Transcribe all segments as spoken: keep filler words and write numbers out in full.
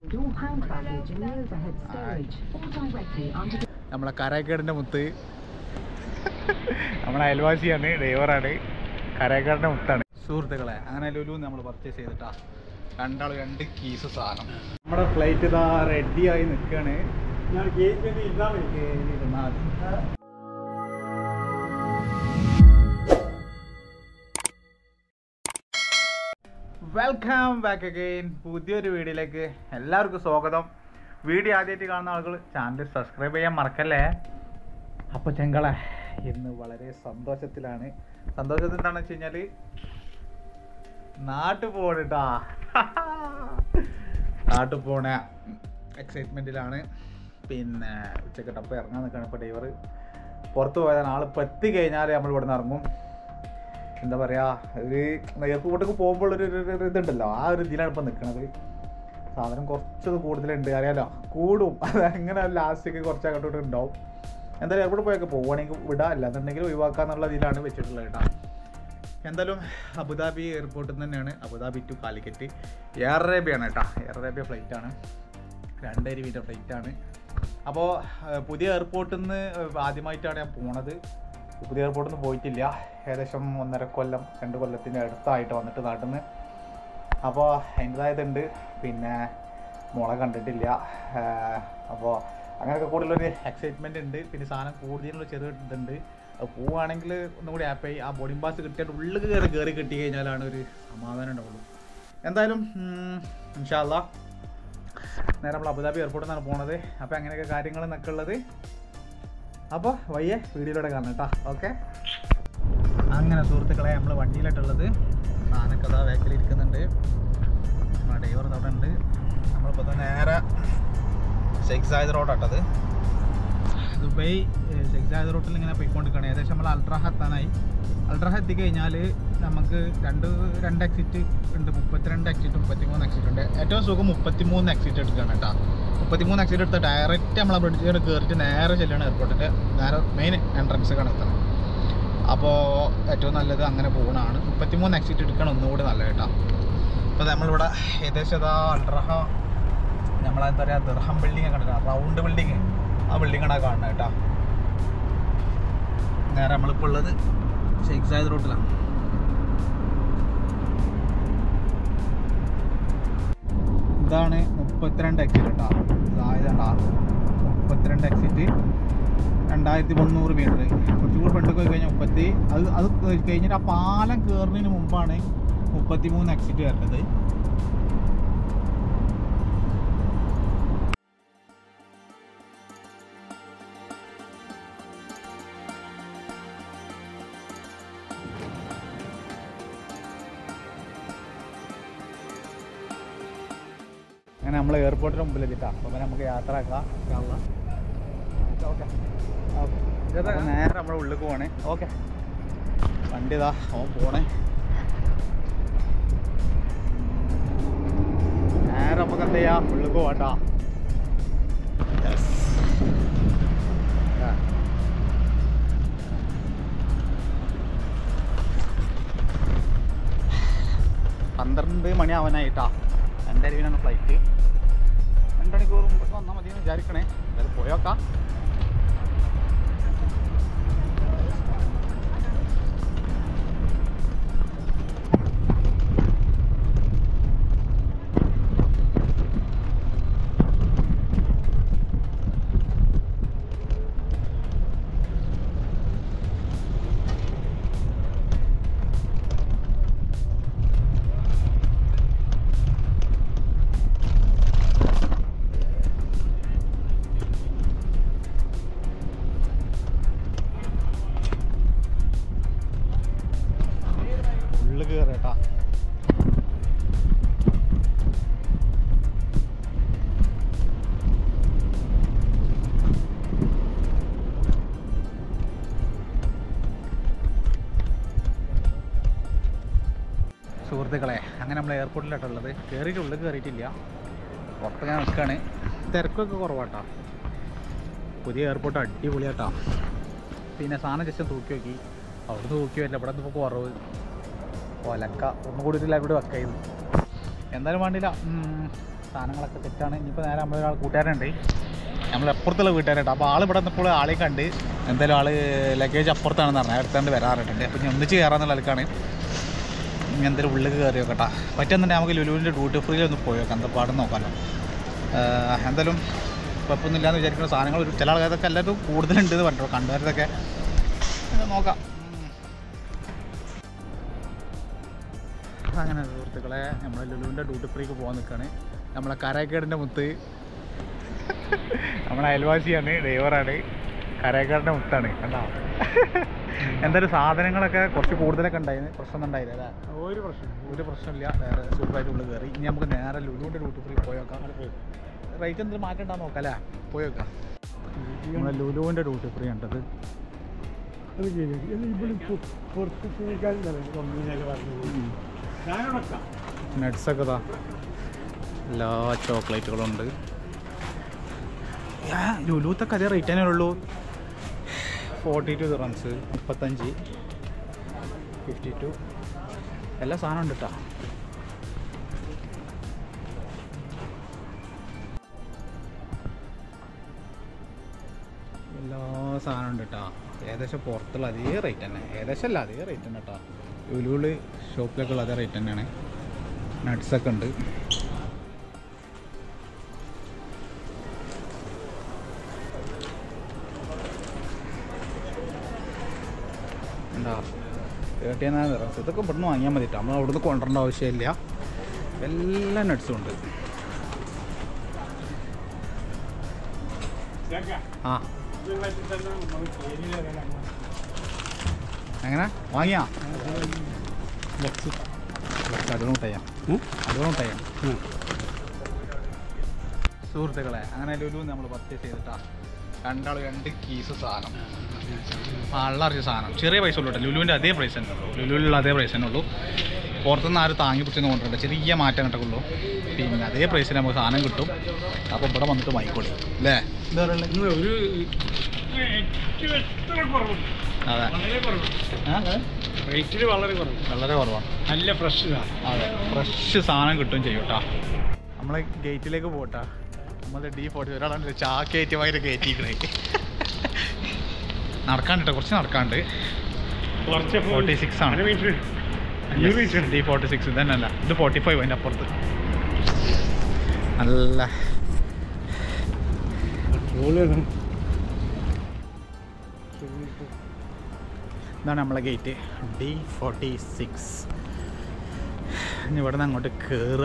നമ്മളെ കരേക്കേടിൻ്റെ മുത്ത് നമ്മളെ അയൽവാസിയാണ്, ഡ്രൈവറാണ്, കരേക്കേടിൻ്റെ മുത്താണ് സുഹൃത്തുക്കളെ. അങ്ങനെ ലുലു നമ്മൾ പർച്ചേസ് ചെയ്തിട്ടാ രണ്ടാൾ രണ്ട് കീസ് സാധനം. നമ്മുടെ ഫ്ലൈറ്റ് ഇതാ റെഡിയായി നിൽക്കുകയാണ്. Welcome back again. പുതിയൊരു വീഡിയോയിലേക്ക് എല്ലാവർക്കും സ്വാഗതം. വീഡിയോ ആദ്യമായിട്ട് കാണുന്ന ആളുകൾ ചാനൽ സബ്സ്ക്രൈബ് ചെയ്യാൻ മറക്കല്ലേ. അപ്പോൾ ചെങ്കളെ ഇന്ന് വളരെ സന്തോഷത്തിലാണ്. സന്തോഷത്തിൽ എന്താണെന്ന് വെച്ച് കഴിഞ്ഞാൽ നാട്ടിൽ പോകണട്ടാ. നാട്ടിൽ പോണ എക്സൈറ്റ്മെൻറ്റിലാണ്. പിന്നെ ഉച്ചക്കെട്ടപ്പോൾ ഇറങ്ങാൻ നിൽക്കുകയാണ്. ഇപ്പോൾ ഡ്രൈവർ പുറത്ത് പോയതാണ്. ആളിപ്പോൾ എത്തിക്കഴിഞ്ഞാൽ നമ്മൾ ഇവിടെ നിന്ന് ഇറങ്ങും. എന്താ പറയുക, ഒരു എയർപോർട്ടിലേക്ക് പോകുമ്പോൾ ഒരു ഇതുണ്ടല്ലോ, ആ ഒരു ഇതിലാണ് ഇപ്പം നിൽക്കുന്നത്. സാധനം കുറച്ചത് കൂടുതലുണ്ട്, അറിയാലോ, കൂടും. അത് എങ്ങനെ ലാസ്റ്റേക്ക് കുറച്ച് അങ്ങോട്ടോട്ട് ഉണ്ടാവും. എന്തായാലും എയർപോർട്ടിൽ പോയൊക്കെ പോവുകയാണെങ്കിൽ വിടാം, അല്ലാന്നുണ്ടെങ്കിൽ ഒഴിവാക്കാന്നുള്ള ഇതിലാണ് വെച്ചിട്ടുള്ളത് കേട്ടോ. എന്തായാലും അബുദാബി എയർപോർട്ടിൽ നിന്ന് തന്നെയാണ്, അബുദാബി ടു കാലിക്കറ്റ്. എയർ അറേബ്യയാണ് കേട്ടോ, എയർ അറേബ്യ ഫ്ലൈറ്റാണ്, രണ്ടര മീറ്റർ ഫ്ലൈറ്റാണ്. അപ്പോൾ പുതിയ എയർപോർട്ടിൽ നിന്ന് ആദ്യമായിട്ടാണ് ഞാൻ പോണത്. പുതിയ എയർപോർട്ടിൽ നിന്ന് പോയിട്ടില്ല. ഏകദേശം ഒന്നര കൊല്ലം രണ്ട് കൊല്ലത്തിൻ്റെ അടുത്തായിട്ട് വന്നിട്ട് നാട്ടിൽ നിന്ന്. അപ്പോൾ അതിൻ്റെതായതുണ്ട്. പിന്നെ മുള കണ്ടിട്ടില്ല. അപ്പോൾ അങ്ങനെയൊക്കെ കൂടുതലൊരു എക്സൈറ്റ്മെൻ്റ് ഉണ്ട്. പിന്നെ സാധനം കൂടുതലുള്ള ചെറിയ ഇതുണ്ട്. അത് പോവുകയാണെങ്കിൽ ഒന്നുകൂടി ഹാപ്പിയായി. ആ ബോർഡിംഗ് പാസ് കിട്ടിയിട്ട് ഉള്ളിൽ കയറി കയറി കിട്ടി കഴിഞ്ഞാലാണ് ഒരു സമാധാനം ഉണ്ടാവുള്ളൂ. എന്തായാലും ഇൻഷാ അല്ലാഹ് നേരെ നമ്മൾ അബുദാബി എയർപോർട്ടിൽ നിന്നാണ് പോണത്. അപ്പോൾ അങ്ങനെയൊക്കെ കാര്യങ്ങൾ എന്നൊക്കെ ഉള്ളത്. അപ്പോൾ വയ്യേ വീഡിയോയിലൂടെ കാണാം കേട്ടോ. ഓക്കെ. അങ്ങനെ സുഹൃത്തുക്കളെ നമ്മൾ വണ്ടിയിലായിട്ടുള്ളത്. സാധനമൊക്കെ അതാ ബാക്കിലിരിക്കുന്നുണ്ട്. നമ്മുടെ ഡ്രൈവർ അവിടെ ഉണ്ട്. നമ്മളിപ്പോൾ തന്നെ നേരെ ഷെയ്ഖ് സായിദ് റോഡാട്ടത്. ദുബൈ ഷെയ്ഖ് സായിദ് റോഡിൽ ഇങ്ങനെ പോയിക്കൊണ്ടിരിക്കുകയാണ്. ഏകദേശം നമ്മൾ അൾട്രാഹ എത്താനായി. അൾട്രാഹ എത്തിക്കഴിഞ്ഞാൽ നമുക്ക് രണ്ട് രണ്ട് എക്സിറ്റ് ഉണ്ട്. മുപ്പത്തിരണ്ട് എക്സിറ്റ് മുപ്പത്തിമൂന്ന് എക്സിറ്റ് ഉണ്ട്. ഏറ്റവും സുഖം മുപ്പത്തിമൂന്ന് എക്സിറ്റ് എടുക്കുകയാണ് കേട്ടോ. മുപ്പത്തിമൂന്ന് എക്സിറ്റ് എടുത്ത് ഡയറക്റ്റ് നമ്മളെ ബ്രിഡ്ജിൽ കയറിയിട്ട് നേരെ ചെല്ലുകയാണ് എയർപോർട്ടിൻ്റെ നേരെ മെയിൻ എൻട്രൻസ് എത്തുന്നത്. അപ്പോൾ ഏറ്റവും നല്ലത് അങ്ങനെ പോകുന്നതാണ്. മുപ്പത്തിമൂന്ന് എക്സിറ്റ് എടുക്കണം ഒന്നുകൂടി നല്ലത് കേട്ടോ. അപ്പോൾ നമ്മളിവിടെ ഏകദേശം ഇതാ അൾട്രാഹ നമ്മളെന്താ പറയുക ദിർഹം ബിൽഡിങ് കണ്ടിട്ടാ, റൗണ്ട് ബിൽഡിങ്, ആ ബിൽഡിങ്ങാണ് കാണുന്നത് കേട്ടോ. നേരെ നമ്മളിപ്പോൾ ഉള്ളത് ഷെയ്ഖ് സായിദ് റോഡിലാണ്. ഇതാണ് മുപ്പത്തിരണ്ട് എക്സിറ്റ് കേട്ടോ. ഇതായതാ മുപ്പത്തിരണ്ട് എക്സിറ്റ്, രണ്ടായിരത്തി മുന്നൂറ് മീറ്റർ. കുറച്ചുകൂടി ഫ്രണ്ട് പോയി കഴിഞ്ഞാൽ മുപ്പത്തി അത് അത് കഴിഞ്ഞിട്ട് ആ പാലം കയറുന്നതിന് മുമ്പാണ് മുപ്പത്തി മൂന്ന് എക്സിറ്റ് വരേണ്ടത്. അങ്ങനെ നമ്മൾ എയർപോർട്ടിന് മുമ്പിൽ എത്തിയിട്ടാണ്. അപ്പോൾ നമുക്ക് യാത്ര ആക്കാം. ഓക്കെ ഓക്കെ നേരെ നമ്മുടെ ഉള്ളിൽ പോവാണ്. ഓക്കെ വണ്ടി ഇതാ ഓൻ പോണേ. നേരെ നമുക്ക് എന്ത് ചെയ്യാം, ഉള്ളിൽ പോവാട്ടാ. പന്ത്രണ്ട് മണി ആവാനായിട്ടാ. രണ്ടരവിനാണ് ഫ്ലൈറ്റ്. രണ്ട് മണിക്കൂർ മുമ്പ് വന്നാൽ മതി എന്ന് വിചാരിക്കണേ. എന്തായാലും പോയോക്കാം. കേട്ടാ സുഹൃത്തുക്കളെ. അങ്ങനെ നമ്മൾ എയർപോർട്ടിലായിട്ടുള്ളത്. കയറിയിട്ട് ഉള്ളിൽ കയറിയിട്ടില്ല, പുറത്തൊക്കെ നിൽക്കുകയാണ്. തിരക്കൊക്കെ കുറവാട്ടോ. പുതിയ എയർപോർട്ട് അടിപൊളിയാട്ടോ. പിന്നെ സാധനം ജസ്റ്റ് തൂക്കി നോക്കി, അവിടെ നിന്ന് തൂക്കി വരില്ല, ഇവിടെ നിന്ന് കുറവ് ഒലക്ക ഒന്നും കൂടി എല്ലാവരും കൂടി വെക്കായിരുന്നു. എന്തായാലും വേണ്ടില്ല. സാധനങ്ങളൊക്കെ സെറ്റാണ്. ഇനിയിപ്പോൾ നേരെ നമ്മളൊരാൾ കൂട്ടുകാരുണ്ട്, നമ്മൾ അപ്പുറത്തുള്ള വീട്ടുകാരുണ്ട്. അപ്പോൾ ആൾ ഇവിടെ നിന്നപ്പോൾ ആളെ കണ്ട് എന്തായാലും ആൾ ലഗേജ് അപ്പുറത്താണെന്ന് പറഞ്ഞാൽ അടുത്താണ്ട് വരാറുണ്ട്. അപ്പോൾ ഇനി ഒന്നിച്ച് കയറാന്നുള്ള ആൾക്കാണ്. ഇനി എന്തായാലും ഉള്ളിൽ കയറി നോക്കട്ടെ. പറ്റുന്നുണ്ടെങ്കിൽ നമുക്ക് ലുലുവിൻ്റെ ഡ്യൂട്ടി ഫ്രീയിൽ ഒന്ന് പോയി നോക്കാം, എന്താ പാടുന്ന നോക്കാമല്ലോ. എന്തായാലും കുഴപ്പമൊന്നുമില്ലാന്ന് വിചാരിക്കുന്ന സാധനങ്ങൾ ഒരു ചില ആൾക്കാരൊക്കെ എല്ലാവരും കൂടുതലുണ്ട് എന്ന് പറഞ്ഞോ, കണ്ടുവരതൊക്കെ നോക്കാം. അങ്ങനെ സുഹൃത്തുക്കളെ നമ്മൾ ലുലുവിൻ്റെ ഡ്യൂട്ടി ഫ്രീക്ക് പോകാൻ നിൽക്കുകയാണ്. നമ്മളെ കരേക്കേടിൻ്റെ മുത്ത്, നമ്മളെ അയൽവാസിയാണ്, ഡ്രൈവറാണ്, കരേക്കാടിൻ്റെ മുത്താണ്. കണ്ടോ എന്തായാലും സാധനങ്ങളൊക്കെ കുറച്ച് കൂടുതലൊക്കെ ഉണ്ടായിരുന്നു, പ്രശ്നമൊന്നും ഉണ്ടായില്ല അല്ലേ? ഒരു പ്രശ്നം ഒരു പ്രശ്നമില്ല. വേറെ സൂപ്പറായിട്ട് ഉള്ളിൽ കയറി. ഇനി നമുക്ക് നേരെ ലുലുവിൻ്റെ ഡ്യൂട്ടി ഫ്രീ പോയി നോക്കാം. റേറ്റ് എന്തെങ്കിലും മാറ്റം ഉണ്ടാകുന്ന നോക്കാം അല്ലേ? പോയി നോക്കാം. നമ്മളെ ലുലുവിൻ്റെ ഡ്യൂട്ടി ഫ്രീ ഉണ്ടത്. നട്ട്സൊക്കെ ഇതാ, എല്ലാ ചോക്ലേറ്റുകളും ഉണ്ട്. ലുലുത്തൊക്കെ അതേ റേറ്റ് തന്നെ ഉള്ളൂ. ഫോർട്ടി ടു ദിറംസ്, മുപ്പത്തഞ്ച്, ഫിഫ്റ്റി ടു, എല്ലാ സാധനം ഉണ്ട് കേട്ടോ. എല്ലാ സാധനം ഉണ്ട് കേട്ടോ. ഏകദേശം പുറത്തുള്ള അതേ റേറ്റ് തന്നെ, ഏകദേശം അല്ല അതേ റേറ്റ് തന്നെ കേട്ടോ. ലുലുവിൽ ഷോപ്പിലൊക്കെ ഉള്ള അതേ റേറ്റ് തന്നെയാണ്. നട്ട്സൊക്കെ ഉണ്ട്. എന്താ തേർട്ടി നയൻ ദിറംസ്, ഇതൊക്കെ ഇവിടുന്ന് വാങ്ങിയാൽ മതി കേട്ടോ. നമ്മൾ അവിടുന്ന് കൊണ്ടുവരേണ്ട ആവശ്യമില്ല. എല്ലാ നട്ട്സും ഉണ്ട്. ആ എങ്ങനെ വാങ്ങിയാ അതുകൊണ്ടാ അതുകൊണ്ടാ സുഹൃത്തുക്കളെ. അങ്ങനെ ലുലു നമ്മൾ പർച്ചേസ് ചെയ്തിട്ടാ രണ്ടാൾ രണ്ട് കീസ് സാധനം, വളറിയ സാധനം, ചെറിയ പൈസ ഉള്ളൂ കേട്ടോ. ലുലുവിൻ്റെ അതേ പ്രൈസ് തന്നെ ഉള്ളൂ, ലുലുവിലുള്ള അതേ പ്രൈസ് തന്നെ ഉള്ളൂ. പുറത്തുനിന്ന് ആരും താങ്ങി പിടിച്ചെന്ന് കൊണ്ടിട്ടുണ്ട്, ചെറിയ മാറ്റം കിട്ടുള്ളൂ. പിന്നെ അതേ പ്രൈസിൽ നമുക്ക് സാധനം കിട്ടും. അപ്പോൾ ഇവിടെ വന്നിട്ട് വാങ്ങിക്കോളി അല്ലേ? എന്താ പറയുക, ഒരു അതെ റേറ്റിൽ വളരെ കുറവ്, വളരെ കുറവാണ്. നല്ല ഫ്രഷ് സാധനം. അതെ, ഫ്രഷ് സാധനം കിട്ടും ചെയ്യും കേട്ടോ. നമ്മൾ ഗേറ്റിലേക്ക് പോട്ടാ. നമ്മൾ ഡി ഫോർട്ടി ഒരാളാണ് ചാക്കേറ്റുമായിട്ട് കയറ്റിക്കണേ. നടക്കാണ്ട് കേട്ടോ, കുറച്ച് നടക്കാണ്ട്. ഫോർട്ടി സിക്സ് ആണ് ഡി ഫോർട്ടി സിക്സ്. ഇതന്നെ അല്ല, ഇത് ഫോർട്ടി ഫൈവ് അതിൻ്റെ അപ്പുറത്ത്. നല്ല ഇതാണ് നമ്മളെ ഗേറ്റ് ഡി ഫോർട്ടി സിക്സ്. ഇനി ഇവിടെ നിന്ന് അങ്ങോട്ട് കയറുക.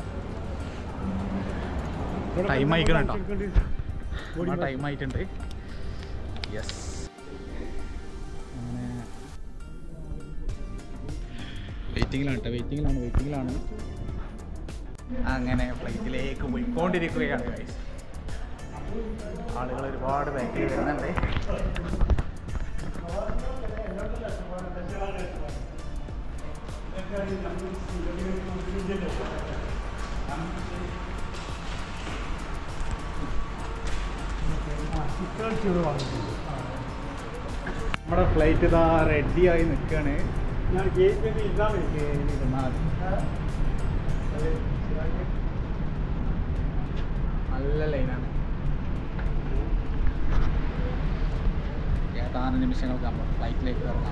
ടൈം ആയിക്കണം കേട്ടോ, ടൈം ആയിട്ടുണ്ട്. യെസ്, അങ്ങനെ വെയിറ്റിങ്ങിലാണ് കേട്ടോ, വെയിറ്റിങ്ങിലാണ് വെയിറ്റിങ്ങിലാണ് അങ്ങനെ ഫ്ലൈറ്റിലേക്ക് പോയിക്കൊണ്ടിരിക്കുകയാണ് ഗൈസ്. ആളുകൾ ഒരുപാട് ബാക്കിൽ വരുന്നുണ്ട്. നമ്മുടെ ഫ്ലൈറ്റ് ഇതാ റെഡിയായി നിൽക്കുകയാണ്. നല്ല ലൈനാണ്. ഏതാനും നിമിഷങ്ങൾക്ക് നമ്മൾ ഫ്ലൈറ്റിലേക്ക് ഇറങ്ങാം.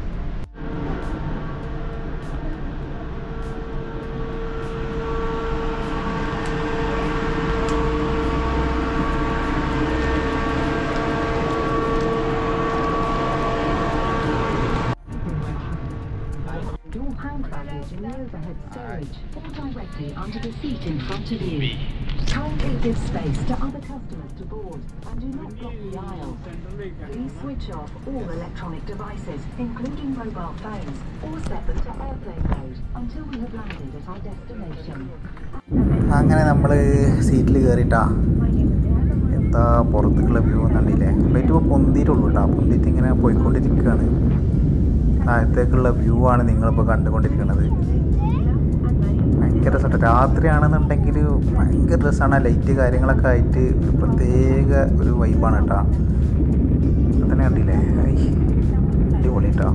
Overhead storage or directly under the seat in front of you. Kindly give space to other customers to board and do not block the aisle. Please switch off all electronic devices, including mobile phones, or set them to airplane mode until we have landed at our destination. അങ്ങനെ നമ്മൾ സീറ്റിൽ കയറിയിട്ടാ. എന്താ പുറത്തേക്കുള്ള view കണ്ടില്ലേ? Flight ഇപ്പോൾ പൊന്തിയിട്ടുള്ളൂ കേട്ടോ. പൊന്തിയിട്ട് ഇങ്ങനെ പോയിക്കൊണ്ടിരിക്കുകയാണ്. താഴത്തേക്കുള്ള വ്യൂ ആണ് നിങ്ങളിപ്പോൾ കണ്ടുകൊണ്ടിരിക്കുന്നത്. ഭയങ്കര രസമാണ്. രാത്രിയാണെന്നുണ്ടെങ്കിൽ ഭയങ്കര രസമാണ്. ലൈറ്റ് കാര്യങ്ങളൊക്കെ ആയിട്ട് ഒരു പ്രത്യേക ഒരു വൈബാണ് കേട്ടോ. തന്നെ കണ്ടില്ലേ? അടിപൊളി കേട്ടോ.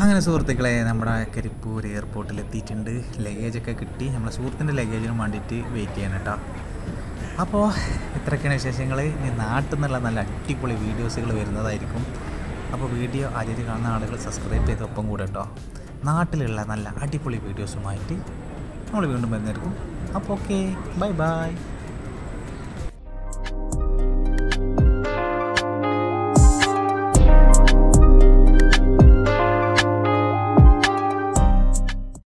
അങ്ങനെ സുഹൃത്തുക്കളെ നമ്മുടെ കരിപ്പൂർ എയർപോർട്ടിൽ എത്തിയിട്ടുണ്ട്. ലഗേജൊക്കെ കിട്ടി. നമ്മളെ സുഹൃത്തിൻ്റെ ലഗേജിനും വേണ്ടിയിട്ട് വെയിറ്റ് ചെയ്യണം കേട്ടോ. അപ്പോൾ ഇത്രയൊക്കെയാണ് വിശേഷങ്ങൾ. ഇനി നാട്ടിൽ നിന്നുള്ള നല്ല അടിപൊളി വീഡിയോസുകൾ വരുന്നതായിരിക്കും. അപ്പോൾ വീഡിയോ ആദ്യമായിട്ട് കാണുന്ന ആളുകൾ സബ്സ്ക്രൈബ് ചെയ്ത് ഒപ്പം കൂടെ കേട്ടോ. നാട്ടിലുള്ള നല്ല അടിപൊളി വീഡിയോസുമായിട്ട് നമ്മൾ വീണ്ടും വരുന്നതായിരിക്കും. അപ്പോൾ ഓക്കെ, ബൈ ബൈ.